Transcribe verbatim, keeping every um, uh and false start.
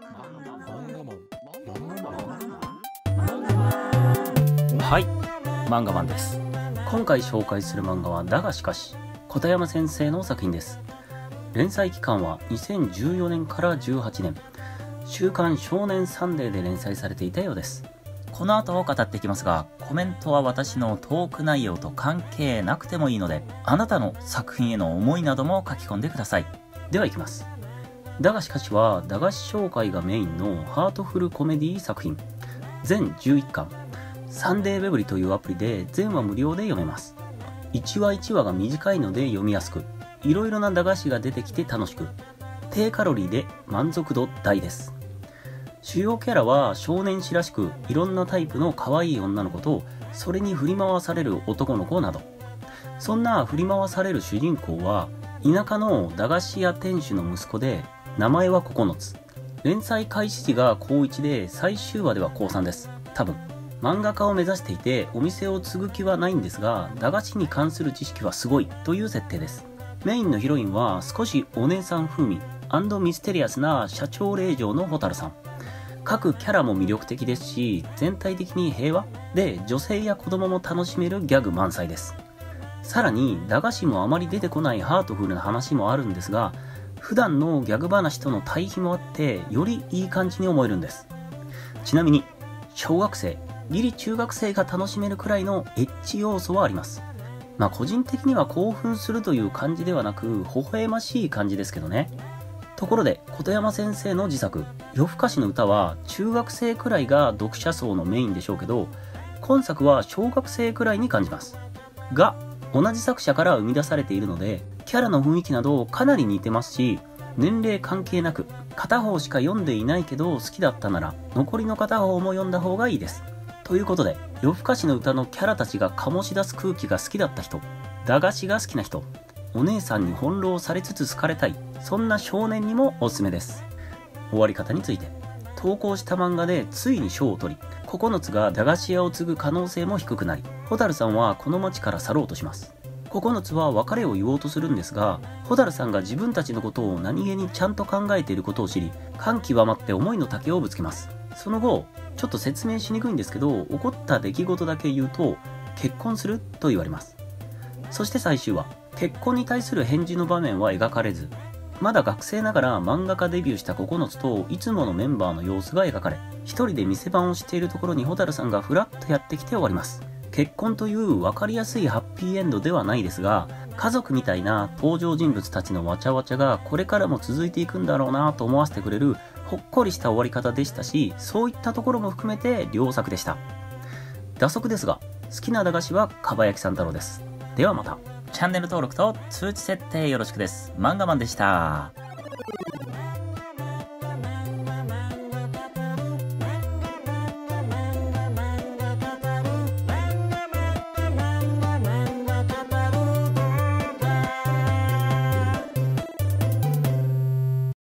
はい、漫画マンです。今回紹介する漫画はだがしかし、片山先生の作品です。連載期間はにせんじゅうよねんからじゅうはちねん、週刊少年サンデーで連載されていたようです。この後を語っていきますが、コメントは私のトーク内容と関係なくてもいいので、あなたの作品への思いなども書き込んでください。ではいきます。だがしかしは駄菓子紹介がメインのハートフルコメディ作品。全じゅういっかん、サンデーウェブリというアプリで全話無料で読めます。いちわいちわが短いので読みやすく、いろいろな駄菓子が出てきて楽しく、低カロリーで満足度大です。主要キャラは少年誌らしく、いろんなタイプの可愛い女の子と、それに振り回される男の子など。そんな振り回される主人公は田舎の駄菓子屋店主の息子で、名前はここのつ。連載開始時がこういちで、最終話ではこうさんです。多分漫画家を目指していて、お店を継ぐ気はないんですが、駄菓子に関する知識はすごいという設定です。メインのヒロインは少しお姉さん風味&ミステリアスな社長令嬢の蛍さん。各キャラも魅力的ですし、全体的に平和で、女性や子供も楽しめるギャグ満載です。さらに駄菓子もあまり出てこないハートフルな話もあるんですが、普段のギャグ話との対比もあって、よりいい感じに思えるんです。ちなみに小学生、ギリ中学生が楽しめるくらいのエッチ要素はあります。まあ個人的には興奮するという感じではなく、微笑ましい感じですけどね。ところで琴山先生の自作夜更かしの歌は、中学生くらいが読者層のメインでしょうけど、今作は小学生くらいに感じますが、同じ作者から生み出されているので、キャラの雰囲気などかなり似てますし、年齢関係なく、片方しか読んでいないけど好きだったなら残りの片方も読んだ方がいいです。ということで、夜更かしの歌のキャラたちが醸し出す空気が好きだった人、駄菓子が好きな人、お姉さんに翻弄されつつ好かれたい、そんな少年にもおすすめです。終わり方について、投稿した漫画でついに賞を取り、ここのつが駄菓子屋を継ぐ可能性も低くなり、蛍さんはこの町から去ろうとします。ここのつは別れを言おうとするんですが、蛍さんが自分たちのことを何気にちゃんと考えていることを知り、感極まって思いの丈をぶつけます。その後、ちょっと説明しにくいんですけど、起こった出来事だけ言うと、結婚すると言われます。そして最終話、結婚に対する返事の場面は描かれず、まだ学生ながら漫画家デビューしたここのつといつものメンバーの様子が描かれ、一人で店番をしているところに蛍さんがふらっとやってきて終わります。結婚という分かりやすいハッピーエンドではないですが、家族みたいな登場人物たちのわちゃわちゃがこれからも続いていくんだろうなと思わせてくれるほっこりした終わり方でしたし、そういったところも含めて良作でした。打足ですが、好きな駄菓子はかば焼きさん太郎です。ではまた。チャンネル登録と通知設定よろしくです。漫画マンでした。